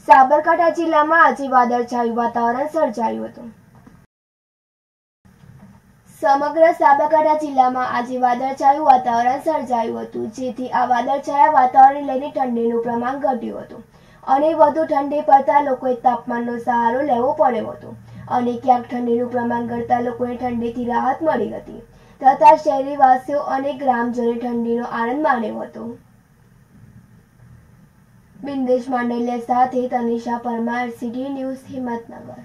સાબરકાંઠા જિલ્લામાં આજે વાદળછાયું વાતાવરણ સર્જાયું હતું। સમગ્ર સાબરકાંઠા જિલ્લામાં આજે વાદળછાયું વાતાવરણ સર્જાયું હતું, જેથી આ વાદળછાયા વાતાવરણને લઈને ઠંડીનું પ્રમાણ ઘટ્યું હતું અને વધુ ઠંડી પડતા લોકોએ તાપમાનનો સહારો લેવો પડ્યો હતો અને ક્યાંક ઠંડીનું પ્રમાણ ઘટતા લોકોને ઠંડીથી રાહત મળી હતી તથા શહેરીવાસીઓ અને ગ્રામજનોએ ઠંડીનો આનંદ માણ્યો હતો। બિંદેશ માંડલિયા સાથે તનિષા પરમાર, સિટી ન્યૂઝ, હિંમતનગર।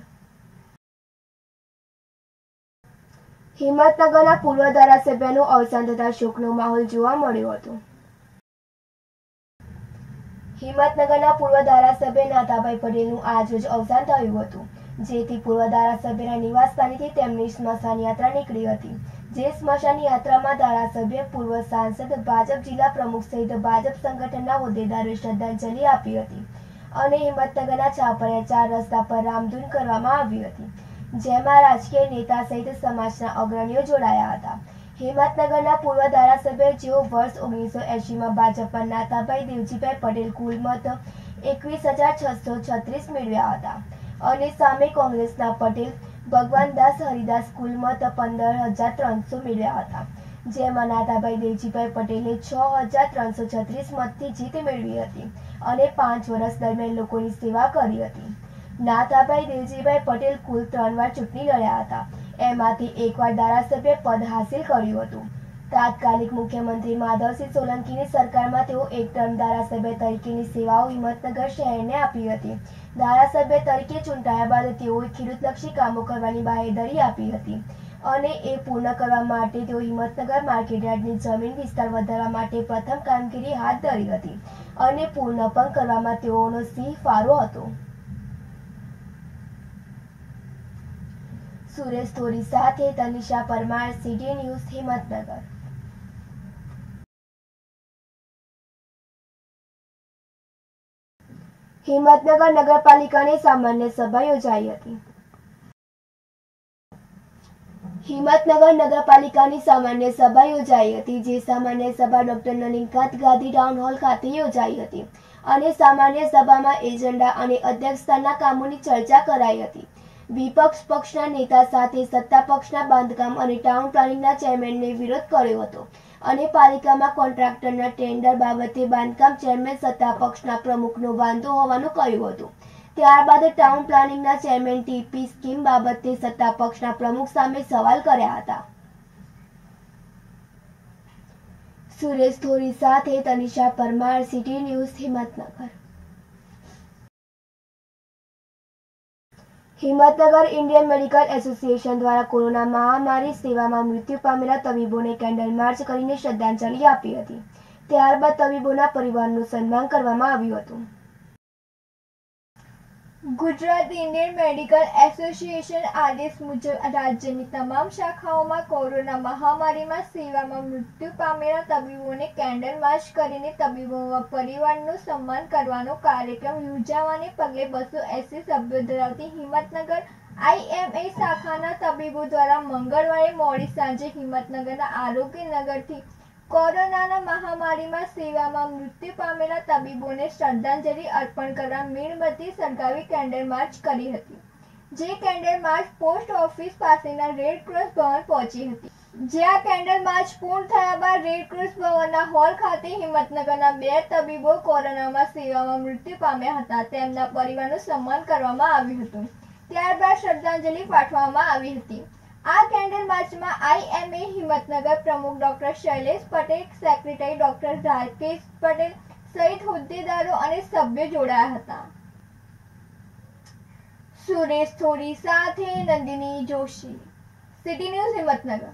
હિંમતનગરના પૂર્વ ધારાસભ્યનું અવસાન થતા શોકનો માહોલ જોવા મળ્યો હતો। હિંમતનગરના પૂર્વ ધારાસભ્ય નાથાભાઈ પટેલનું આજરોજ અવસાન થયું હતું, જેથી પૂર્વ ધારાસભ્યના નિવાસસ્થાનેથી તેમની સ્મશાન યાત્રા નીકળી હતી, જે સ્મશાન યાત્રામાં ધારાસભ્ય, પૂર્વ સાંસદ, ભાજપ જિલ્લા પ્રમુખ સહિત ભાજપ સંગઠનના હોદ્દેદારોએ શ્રદ્ધાંજલિ આપી હતી અને હિંમતનગરના છાપરિયા 4 રસ્તા પર રામધૂન કરવામાં આવી હતી, જેમાં રાજકીય નેતા સહિત સમાજના અગ્રણીઓ જોડાયા હતા। હિંમતનગરના પૂર્વ ધારાસભ્ય જેઓ વર્ષ 1980માં ભાજપમાં નાથાભાઈ દેવજીભાઈ પટેલ કુલ મત 21,636 મેળવ્યા હતા અને સામે કોંગ્રેસના પટેલ ભગવાનદાસ હરિદાસ કુલ મત 15,300 મેળવ્યા હતા, જેમાં નાથાભાઈ દેવજીભાઈ પટેલે 6,336 મતથી જીત મેળવી હતી અને 5 વર્ષ દરમિયાન લોકોની સેવા કરી હતી। નાથાભાઈ દેવજીભાઈ પટેલ કુલ 3 વાર ચૂંટણી લડ્યા હતા, એમાંથી 1 વાર ધારાસભ્ય પદ હાંસિલ કર્યું હતું। તાત્કાલિક મુખ્યમંત્રી માધવસિંહ સોલંકીની સરકારમાં તેઓ એક ટર્મ ધારાસભ્ય તરીકેની સેવાઓ હિંમતનગર શહેરને આપી હતી। ધારાસભ્ય તરીકે ચૂંટાયા બાદ તેઓએ ખેડૂતલક્ષી કામો કરવાની બાહેધરી આપી હતી અને એ પૂર્ણ કરવા માટે તેઓ હિંમતનગર માર્કેટયાર્ડની જમીન વિસ્તાર વધારવા માટે પ્રથમ કામગીરી હાથ ધરી હતી અને પૂર્ણ પણ કરવામાં તેઓનો સિંહ ફાળો હતો। સુરેશ થોરી સાથે તનિષા પરમાર, સિટી ન્યૂઝ, હિંમતનગર। હિંમતનગર નગરપાલિકાની સામાન્ય સભા યોજાઈ હતી। હિંમતનગર નગરપાલિકાની સામાન્ય સભા યોજાઈ હતી, જે સામાન્ય સભા doctor Nalinkant Gandhi town hall ખાતે યોજાઈ હતી અને સામાન્ય સભામાં એજન્ડા અને અધ્યક્ષતાના કામોની ચર્ચા કરાઈ હતી। વિપક્ષ પક્ષના નેતા સાથે સત્તા પક્ષના બાંધકામ અને ટાઉન પ્લાનિંગના ચેરમેનને વિરોધ કર્યો હતો અને પાલિકામાં કોન્ટ્રાક્ટરના ટેન્ડર બાબતે બાંધકામ ચેરમેન સત્તા પક્ષના પ્રમુખનો વાંધો હોવાનું કહ્યું હતું। ત્યારબાદ ટાઉન પ્લાનિંગના ચેરમેન ટીપી સ્કીમ બાબતે સત્તા પક્ષના પ્રમુખ સામે સવાલ કર્યા હતા। સુરેશ થોરી સાથે Tanisha Parmar, city news, Himmatnagar. Himmatnagar Indian medical association દ્વારા કોરોના મહામારી સેવામાં મૃત્યુ પામેલા તબીબોને કેન્ડલ માર્ચ કરીને શ્રદ્ધાંજલિ આપી હતી। ત્યારબાદ તબીબોના પરિવારનું સન્માન કરવામાં આવ્યું હતું। ગુજરાત ઇન્ડિયન મેડિકલ એસોસિએશન આદેશ મુજબ રાજ્યની તમામ શાખાઓમાં કોરોના મહામારીમાં સેવામાં મૃત્યુ પામેલા તબીબોને કેન્ડલ માર્ચ કરીને તબીબોના પરિવારનું સન્માન કરવાનો કાર્યક્રમ યોજાવાને પગલે 280 સભ્યો ધરાવતી હિંમતનગર IMA શાખાના તબીબો દ્વારા મંગળવારે મોડી સાંજે હિંમતનગરના આરોગ્યનગરથી કોરોનાના મહામારીમાં સેવામાં મૃત્યુ પામેલા તબીબોને શ્રદ્ધાંજલિ અર્પણ કરવા મીણબત્તી સળગાવી કેન્ડલ માર્ચ કરી હતી, જે કેન્ડલ માર્ચ પોસ્ટ ઓફિસ પાસેના રેડ ક્રોસ ભવન પહોંચી હતી, જ્યાં કેન્ડલ માર્ચ પૂર્ણ થયા બાદ રેડ ક્રોસ ભવનના હોલ ખાતે હિંમતનગરના 2 તબીબો કોરોનામાં સેવામાં મૃત્યુ પામ્યા હતા તેમના પરિવારનું સન્માન કરવામાં આવ્યું હતું। ત્યારબાદ શ્રદ્ધાંજલિ પાઠવવામાં આવી હતી। આ કેન્ડલ માર્ચમાં IMA હિંમતનગર પ્રમુખ doctor Shailesh Patel, secretary doctor Rakesh Patel સહિત હોદ્દેદારો અને સભ્યો જોડાયા હતા। સુરેશ થોરી સાથે નંદિની જોશી, સિટી ન્યૂઝ, હિંમતનગર।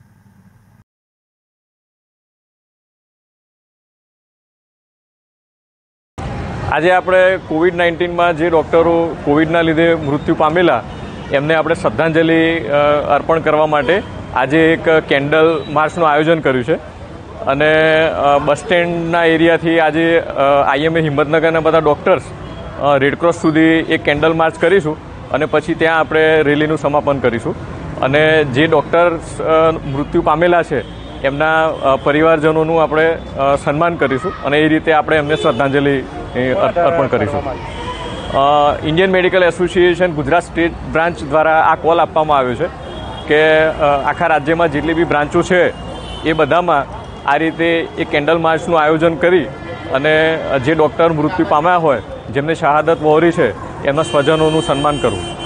આજે આપણે કોવિડ-19માં જે ડૉક્ટરો કોવિડના લીધે મૃત્યુ પામેલા એમને આપણે શ્રદ્ધાંજલિ અર્પણ કરવા માટે આજે એક કેન્ડલ માર્ચનું આયોજન કર્યું છે અને બસ સ્ટેન્ડના એરિયાથી આજે IMA હિંમતનગરના બધા ડૉક્ટર્સ રેડક્રોસ સુધી એક કેન્ડલ માર્ચ કરીશું અને પછી ત્યાં આપણે રેલીનું સમાપન કરીશું અને જે ડૉક્ટર્સ મૃત્યુ પામેલા છે એમના પરિવારજનોનું આપણે સન્માન કરીશું અને એ રીતે આપણે એમને શ્રદ્ધાંજલિ અર્પણ કરીશું। Indian medical association Gujarat state branch દ્વારા આ કોલ આપવામાં આવ્યો છે કે આખા રાજ્યમાં જેટલી બી બ્રાન્ચો છે એ બધામાં આ રીતે એક કેન્ડલ માર્ચનું આયોજન કરી અને જે ડૉક્ટર મૃત્યુ પામ્યા હોય, જેમને શહાદત વહોરી છે, એમના સ્વજનોનું સન્માન કરવું.